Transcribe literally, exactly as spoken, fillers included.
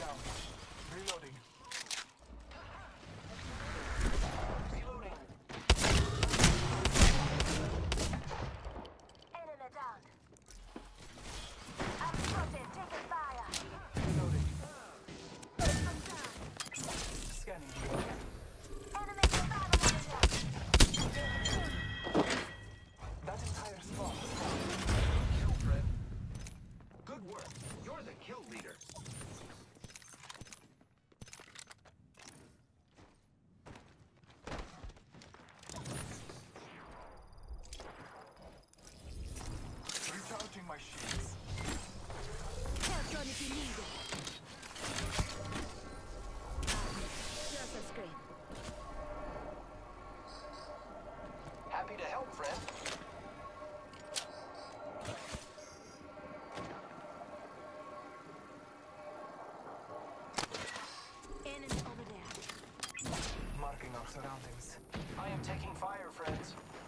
down. Reloading. Reloading. Enemy down. I'm spotted. Taking fire. Reloading. Scanning the area. Enemy survival area. That entire squad is down. Kill, Fred. Good work. You're the kill leader. Recharging my shields. Help on if you need it. Just a screen. Happy to help, friend. Enemy over there. Marking our surroundings. I am taking fire, friends.